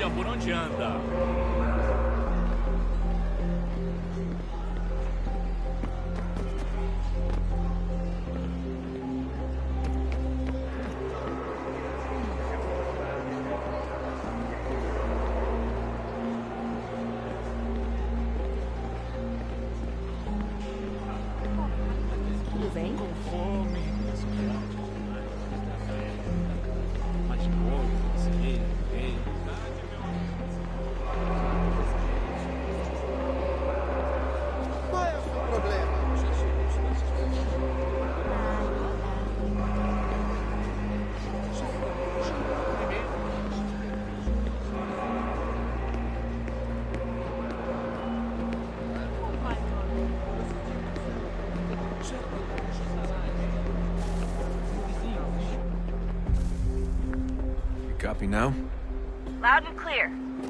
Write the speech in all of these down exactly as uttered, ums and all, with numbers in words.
Olha por onde anda. Copy now? Loud and clear.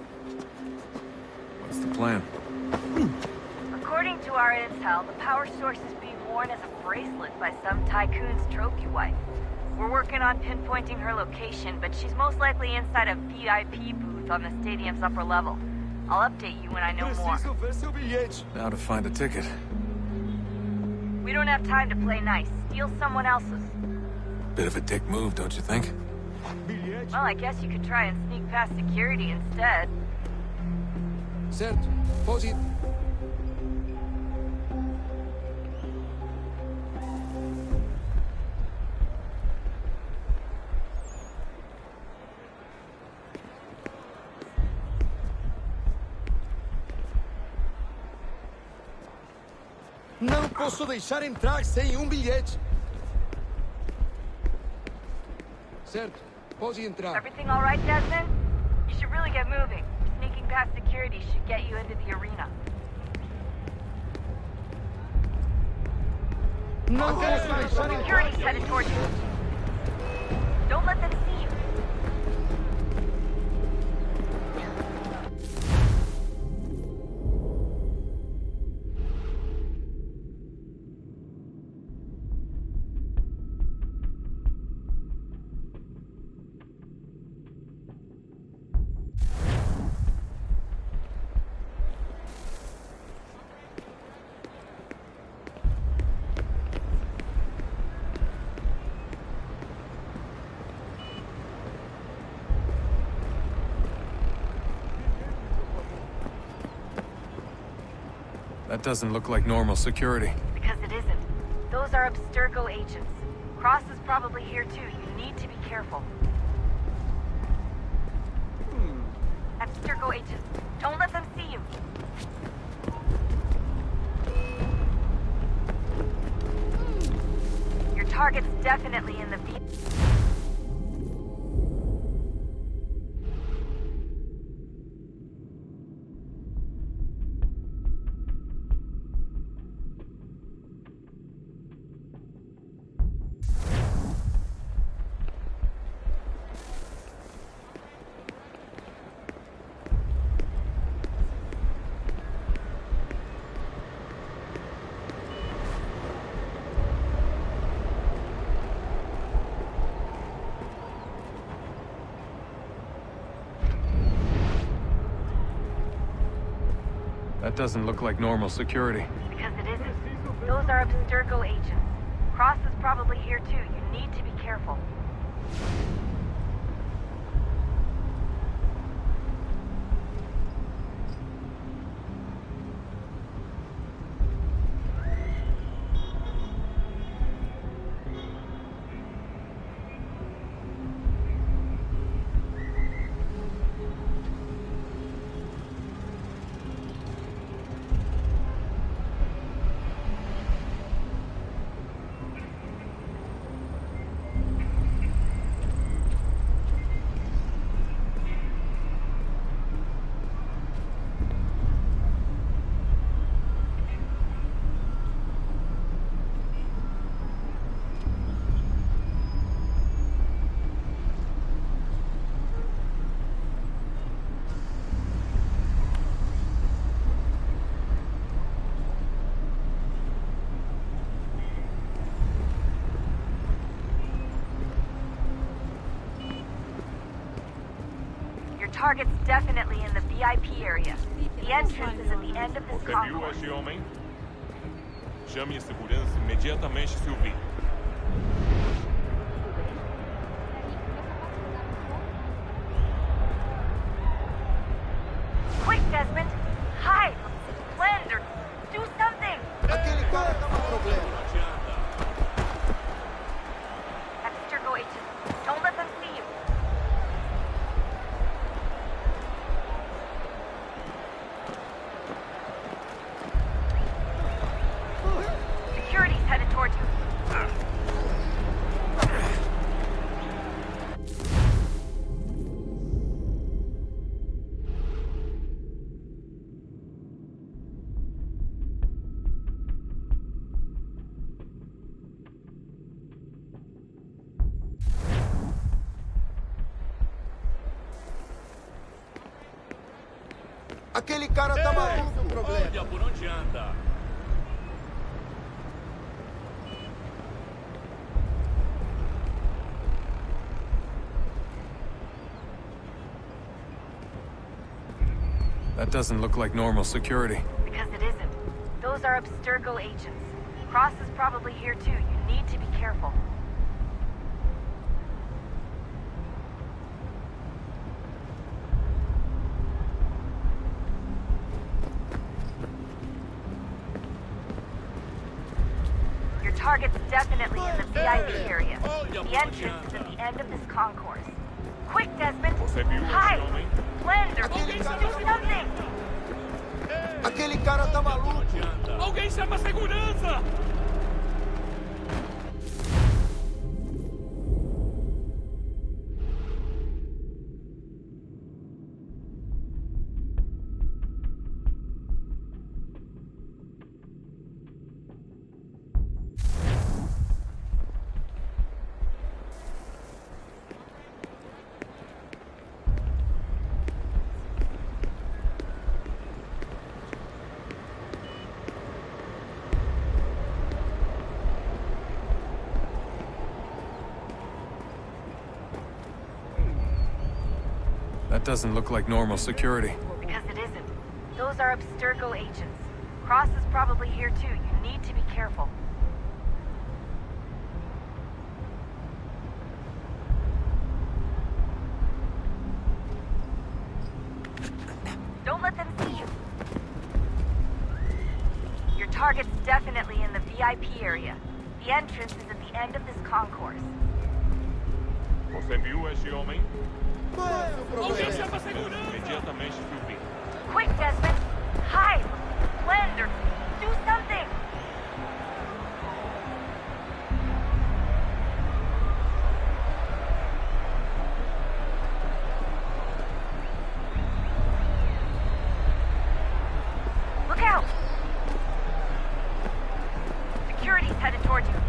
What's the plan? According to our intel, the power source is being worn as a bracelet by some tycoon's trophy wife. We're working on pinpointing her location, but she's most likely inside a V I P booth on the stadium's upper level. I'll update you when I know more. Now to find a ticket. We don't have time to play nice. Steal someone else's. Bit of a dick move, don't you think? Well, I guess you could try and sneak past security instead. Certo. Posi. Não posso deixar entrar sem um bilhete. Certo. Pode entrar. Everything all right, Desmond? You should really get moving. Sneaking past security should get you into the arena. Não posso deixar entrar. Security's headed towards you. Don't let them see you. That doesn't look like normal security. Because it isn't. Those are Abstergo agents. Cross is probably here too. You need to be careful. Hmm. Abstergo agents. Don't let them see you. Your target's definitely in the V. That doesn't look like normal security. Because it isn't. Those are Abstergo agents. Cross is probably here too. You need to be careful. Your target's definitely in the V I P area. The entrance is at the end of this Você viu concourse. este homem? Chame a segurança imediatamente se o vir. Quick, Desmond! Hide! Blend or do something! Aquele cara tá com problema. Abstergo agents, don't let them see you. Security's headed towards you. Aquele cara tá maluco, o problema. Olha por onde anda. That doesn't look like normal security. Because it isn't. Those are Abstergo agents. Cross is probably here too. You need to be careful. Your target's definitely in the V I P area. The entrance is at the end of this concourse. Quick, Desmond! Você viu este Hide! homem? Blend or Aquele do cara- something! Aquele cara tá maluco. Alguém chama a segurança! That doesn't look like normal security. Because it isn't. Those are Abstergo agents. Cross is probably here too. You need to be careful. Don't let them see you. Your target's definitely in the V I P area. The entrance is at the end of this concourse. Você viu este homem? Qual é o Alguém problema? chama a segurança imediatamente se o vir. Quick, Desmond! Hide! Blend or do something! Look out! Security's headed towards you.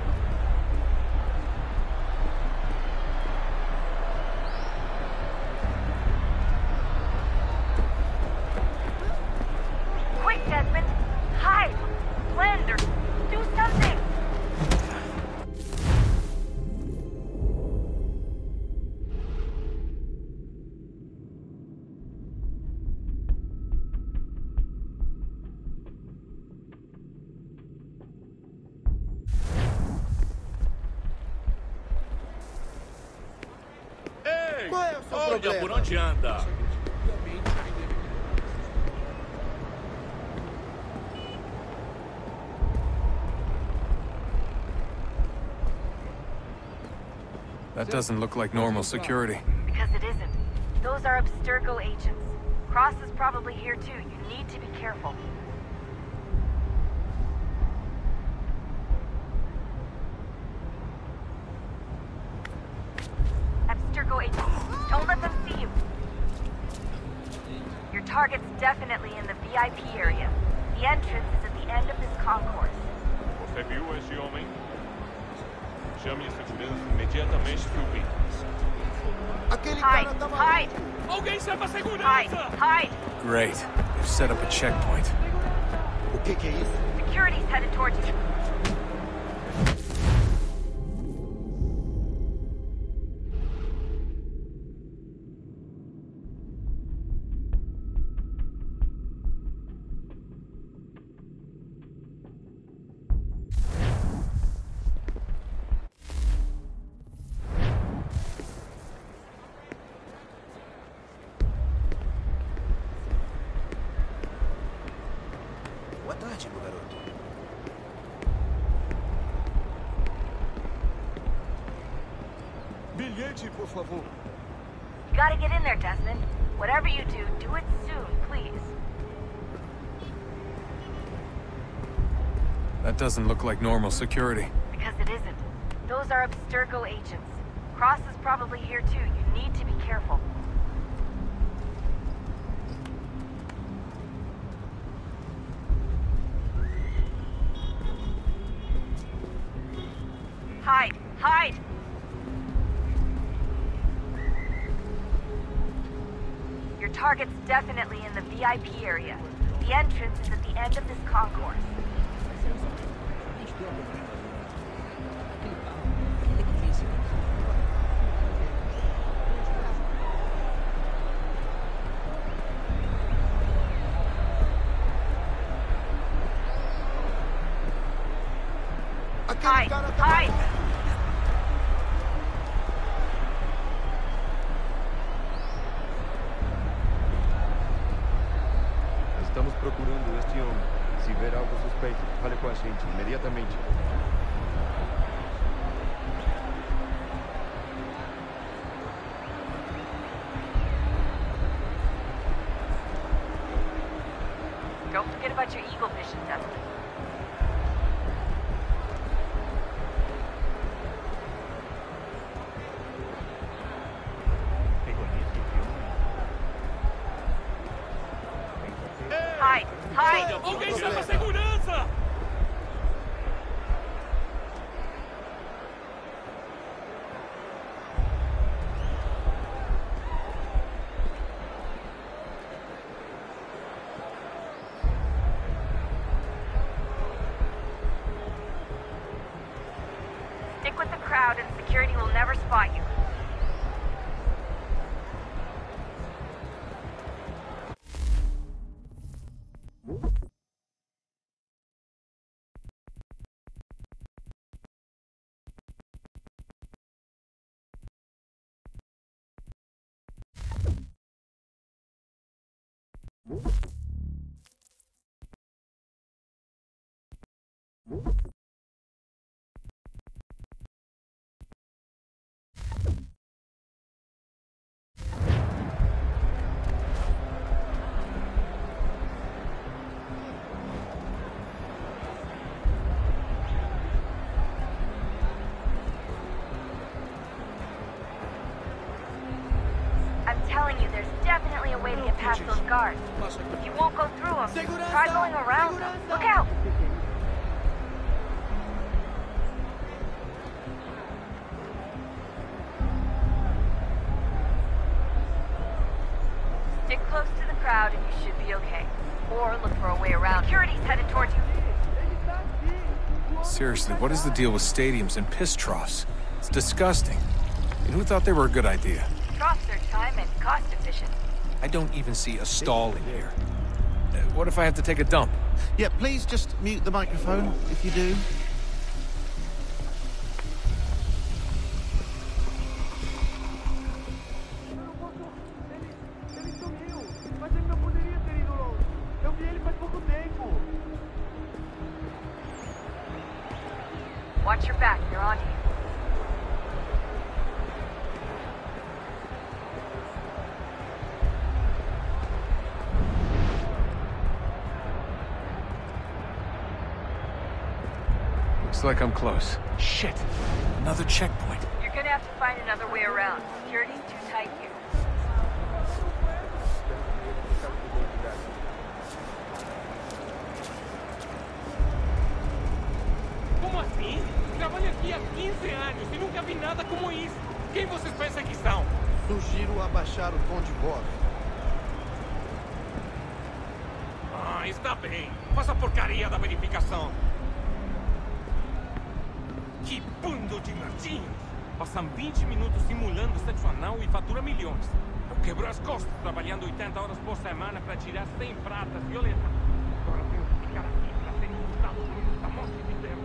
Quick, Desmond! Hide! Blend or do something! Ei! Qual é o seu Olha problema? por onde anda. That doesn't look like normal security. Because it isn't. Those are Abstergo agents. Cross is probably here too. You need to be careful. Abstergo agents, don't let them see you. Your target's definitely in the V I P area. The entrance is at the end of this concourse. Você viu este homem? Chame a segurança imediatamente se o vir. Aquele Hide! cara tá Hide! maluco. Alguém chama a Hide! segurança! Hide! Great. They've set up a checkpoint. O que que é isso? Security's headed towards you. vontade, meu garoto. Bilhete, por favor. You gotta get in there, Desmond. Whatever you do, do it soon, please. That doesn't look like normal security. Because it isn't. Those are Abstergo agents. Cross is probably here too. You need to be careful. Hide! Hide! Your target's definitely in the V I P area. The entrance is at the end of this concourse. Hide! Hide! Estamos procurando este homem. Se ver algo suspeito, fale com a gente imediatamente. Don't forget about your eagle vision, Desmond. Hide! Hide! Alguém chama a segurança! Stick with the crowd and security will never spot you. I'm telling you, there's definitely a way to get past those guards. If you won't go through them, try going around them. Look out! Stick close to the crowd and you should be okay. Or look for a way around. Security's headed towards you. Seriously, what is the deal with stadiums and piss troughs? It's disgusting. And who thought they were a good idea? Troughs are time and cost efficient. I don't even see a stall in here. Uh, what if I have to take a dump? Yeah, please just mute the microphone if you do. Watch your back, they're on you. Looks like I'm close. Shit! Another checkpoint. You're gonna have to find another way around. Security's too tight here. Como assim? Trabalho aqui há quinze anos e nunca vi nada como isso. Quem vocês pensam que são? Sugiro abaixar o tom de voz. Ah, está bem. Faça a porcaria da verificação. Que bando de nerdinhos! Passam vinte minutos simulando sexo anal e fatura milhões. Eu quebro as costas trabalhando oitenta horas por semana para tirar cem pratas violetas. Agora tenho que ficar aqui para ser insultado por essa morte de Deus.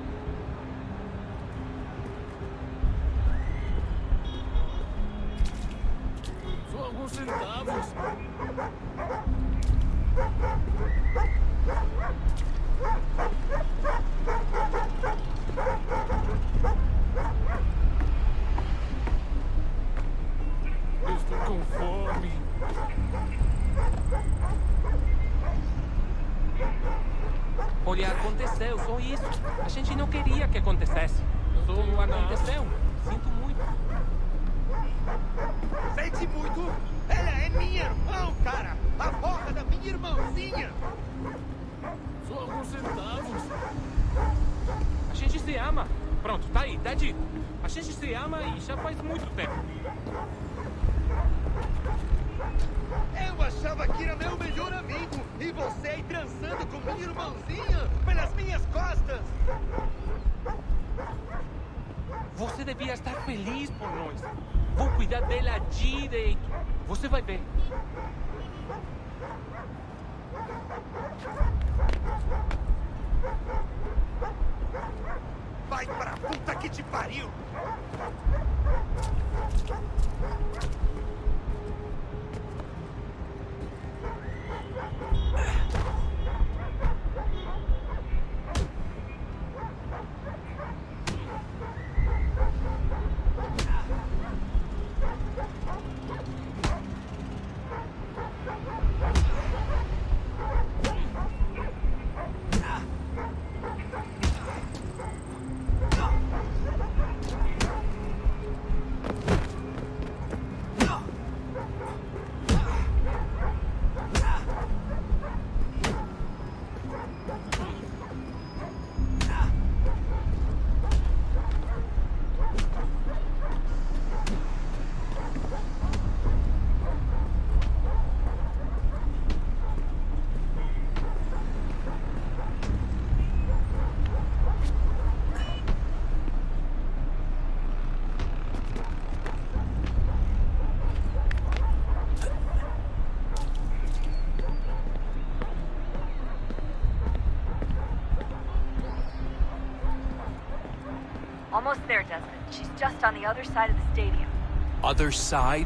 Só alguns centavos. Olha, aconteceu, só isso. A gente não queria que acontecesse. Só aconteceu. Sinto muito. Sente muito? Ela é minha irmã, cara! A porra da minha irmãzinha! Só alguns centavos. A gente se ama. Pronto, tá aí, tá dito. A gente se ama e já faz muito tempo. Eu achava que era meu melhor amigo e você aí transando com minha irmãzinha pelas minhas costas! Você devia estar feliz por nós. Vou cuidar dela direito. Você vai ver. Vai pra puta que te pariu! Almost there, Desmond. She's just on the other side of the stadium. Other side?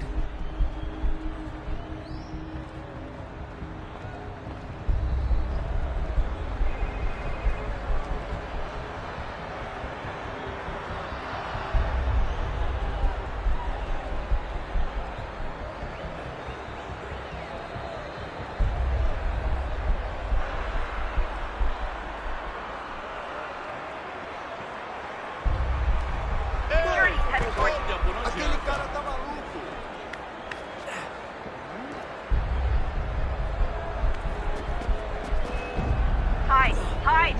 Security's headed towards you. Aquele cara tá maluco! Hide! Hide!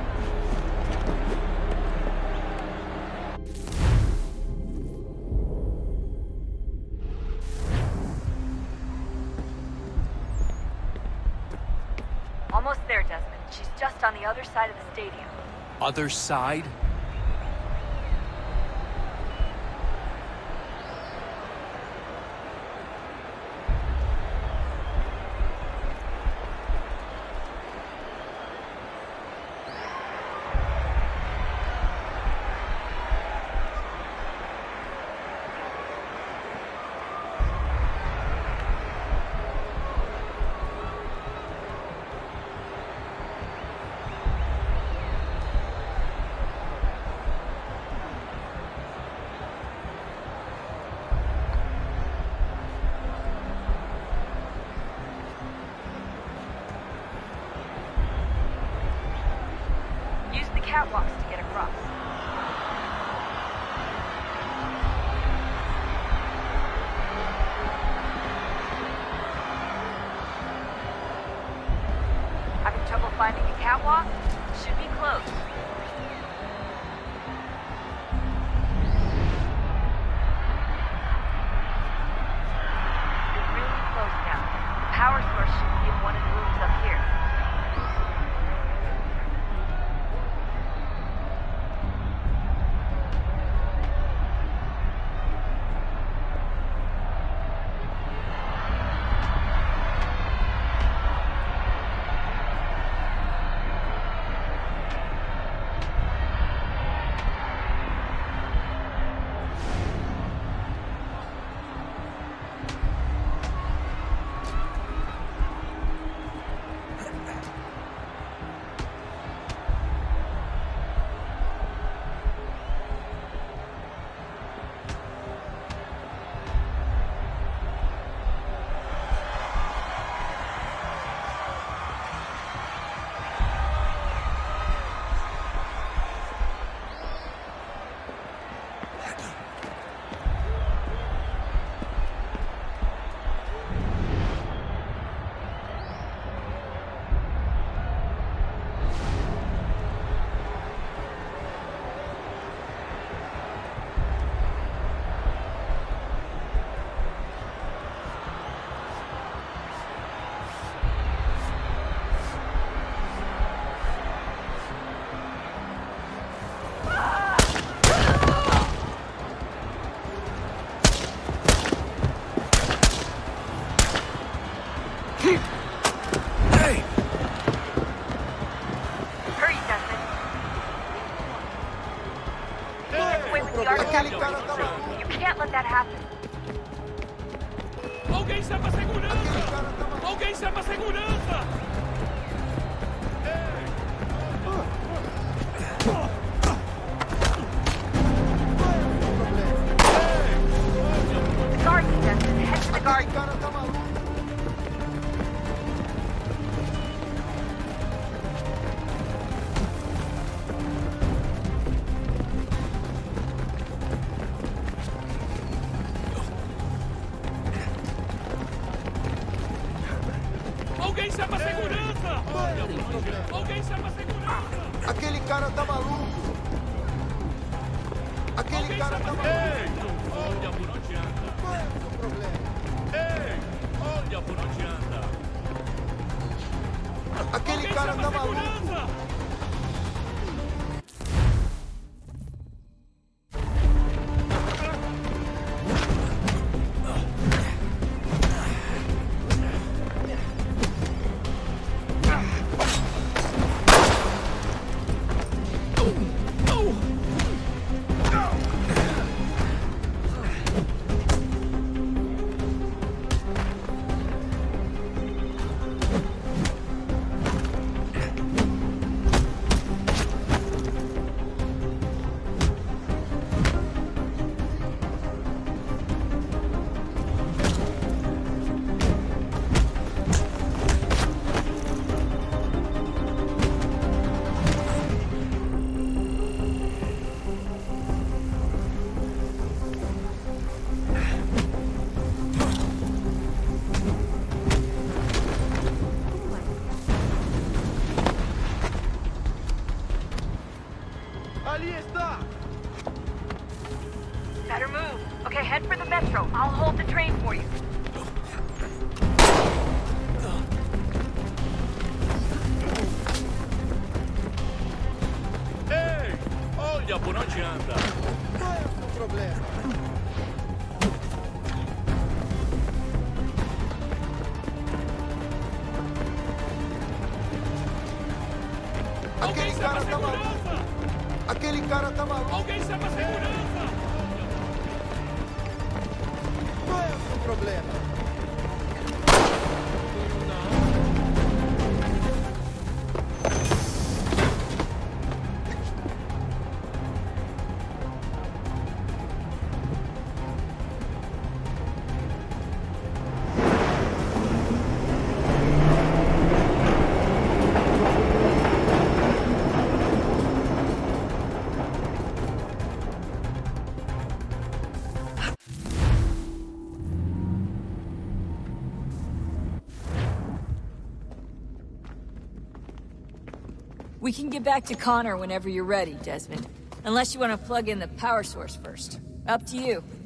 Almost there, Desmond. She's just on the other side of the stadium. Other side? Use the catwalks to get across. Having trouble finding a catwalk? Should be close. You're really close now. The power source should be in one of the rooms up here. Hey! Hurry, Dustin. Get away with the artifact. You can't let that happen. Alguém chama a segurança! Alguém chama a segurança! The garden, Dustin. Head to the garden. Alguém chama a segurança! Alguém chama a segurança! Aquele cara tá maluco! Aquele Alguém cara chama tá a maluco! segurança! Olha por onde anda! Qual é o seu problema? Ei! Olha por onde anda! Aquele Alguém cara chama tá a maluco! segurança! Ali está! Better move. Okay, head for the metro. I'll hold the train for you. Ei! Olha por onde anda! Qual é o seu problema? Alguém Aquele chama a cara tá maluco! segurança! Aquele cara tá maluco! Alguém chama a segurança! Qual é o seu problema? We can get back to Connor whenever you're ready, Desmond. Unless you want to plug in the power source first. Up to you.